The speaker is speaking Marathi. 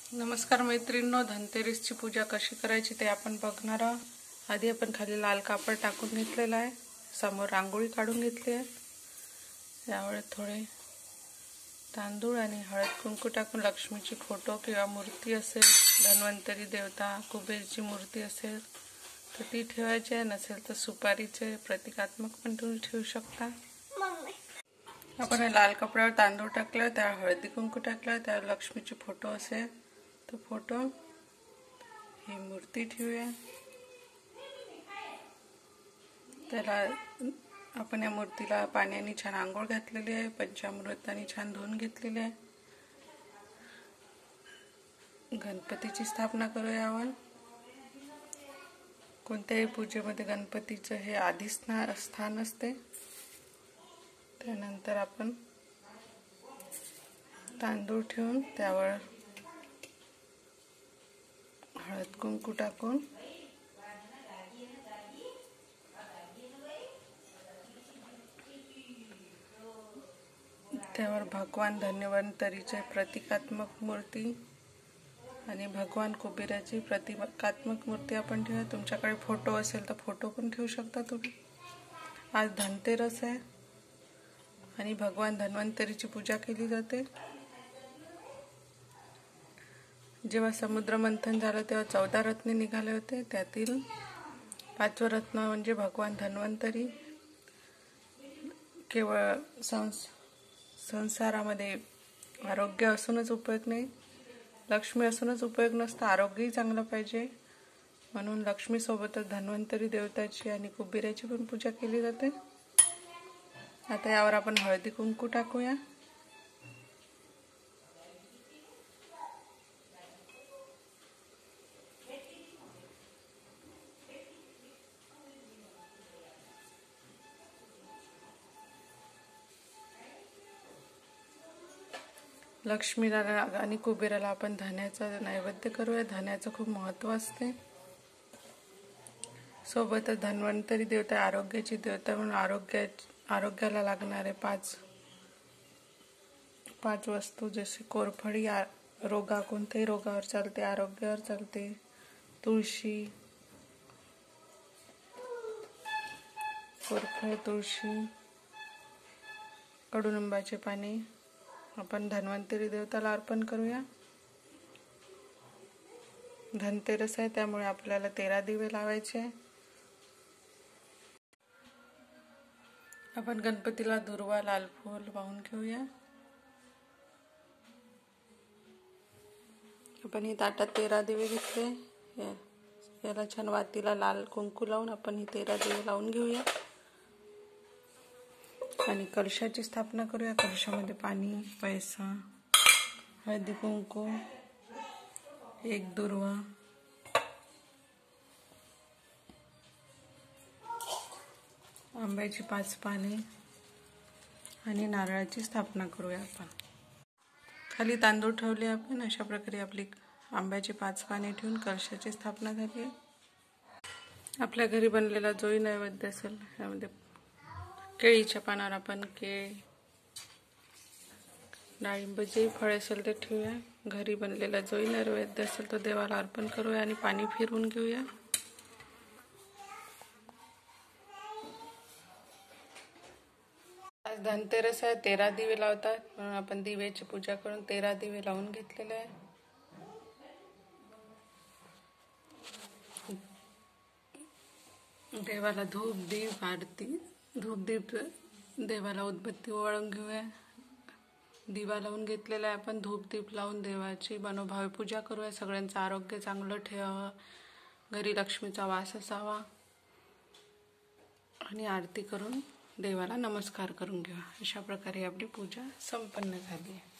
नमस्कार मैत्रिणींनो, धनतेरसची पूजा कशी करायची ते आपण बघणार आहोत। आधी आपण खाली लाल कापड टाकून घेतलेला आहे, समोर रांगोळी काढून घेतली आहे। यावर थोडे तांदूळ आणि हळद कुंकू टाकून लक्ष्मीची फोटो किंवा मूर्ती असेल, धन्वंतरी देवता कुबेरची मूर्ती असेल तर ती ठेवायची आहे, नसेल तर सुपारीचे प्रतिकात्मक पण तुम्ही ठेवू शकता। आपण लाल कपड्यावर तांदूळ टाकला, त्यावर हळदी कुंकू टाकला, त्यावर लक्ष्मीची फोटो असेल तो फोटो, ही मूर्ती ठेवूया। त्याला आपण या मूर्तीला पाण्याने छान आंघोळ घातलेली आहे, पंचामृताने छान धुवून घेतलेली आहे। गणपतीची स्थापना करूया आपण। कोणत्याही पूजेमध्ये गणपतीचं हे आधी स्थान असते। त्यानंतर आपण तांदूळ ठेवून त्यावर हळद कुंकू टाकून त्यावर भगवान धन्वंतरीचे प्रतिकात्मक मूर्ती आणि भगवान कुबेराची प्रतिकात्मक मूर्ती आपण ठेवूया। तुमच्याकडे फोटो असेल तर फोटो पण ठेवू शकता तुम्ही। आज धनतेरस आहे आणि भगवान धन्वंतरीची पूजा केली जाते। जेव्हा समुद्र मंथन झालं तेव्हा 14 रत्ने निघाले होते, त्यातील 5वं रत्न म्हणजे भगवान धन्वंतरी। केवळ संसारामध्ये आरोग्य असूनच उपयोग नाही, लक्ष्मी असूनच उपयोग नसतं, आरोग्यही चांगलं पाहिजे। म्हणून लक्ष्मी सोबतच धन्वंतरी देवताची आणि कुबेराची पण पूजा केली जाते। आता यावर आपण हळदी कुंकू टाकूया। लक्ष्मीला आणि कुबेराला आपण धान्याचा नैवेद्य करूया। धान्याचं खूप महत्त्व असते। सोबतच धन्वंतरी देवता आरोग्याची देवता, म्हणून आरोग्याला लागणारे पाच वस्तू, जसे कोरफडी कोणत्याही रोगावर चालते, आरोग्यावर चालते। तुळशी, कोरफड, तुळशी, कडुलिंबाचे पाने आपण धन्वंतरी देवताला अर्पण करूया। धनतेरस आहे त्यामुळे आपल्याला 13 दिवे लावायचे। आपण गणपतीला दुर्वा लाल फूल वाहून घेऊया। आपण ही ताटात 13 दिवे घेतले, याला छान वातीला लाल कुंकू लावून आपण ही 13 दिवे लावून घेऊया आणि कलशाची स्थापना करूया। कलशामध्ये पाणी, पैसा, हळदी कुंकू, एक दुर्वा, आंब्याची 5 पाने आणि नारळाची स्थापना करूया। आपण खाली तांदूळ ठेवले। आपण अशा प्रकारे आपली आंब्याची 5 पाने ठेवून कलशाची स्थापना झाली आहे। आपल्या घरी बनलेला जोही नैवेद्य असेल, यामध्ये केळीच्या पानावर आपण केळ, डाळिंब, जे फळ असेल ते ठेवूया। घरी बनलेला जोही नैवेद्य असेल तो देवाला अर्पण करूया आणि पाणी फिरवून घेऊया। आज धनतेरस आहे, 13 दिवे लावतात, म्हणून आपण दिव्याची पूजा करून 13 दिवे लावून घेतलेले आहे। देवाला धूप दीप आरती, धूप दीप देवाला उदबत्ती ओवाळून घेऊया। दिवा लावून घेतलेला आहे, आपण धूप दीप लावून देवाची मनोभावे पूजा करूया। सगळ्यांचं आरोग्य चांगलं ठेवावं, घरी लक्ष्मीचा वास असावा आणि आरती करून देवाला नमस्कार करून घ्या। अशा प्रकारे आपली पूजा संपन्न झाली आहे।